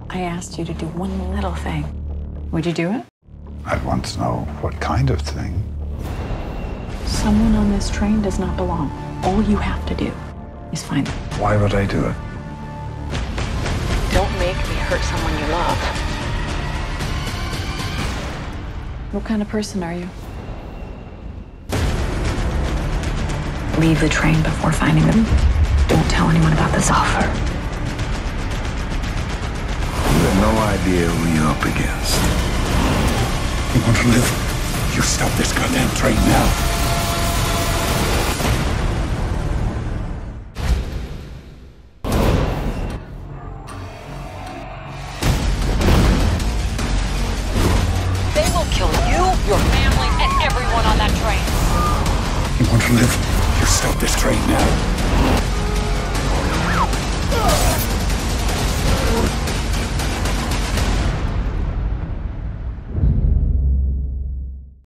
I asked you to do one little thing. Would you do it? I'd want to know what kind of thing. Someone on this train does not belong. All you have to do is find them. Why would I do it? Don't make me hurt someone you love. What kind of person are you? Leave the train before finding them. Don't tell anyone about this offer. You have no idea who you're up against. You want to live? You stop this goddamn train now. They will kill you, your family, and everyone on that train. You want to live? You stop this train now.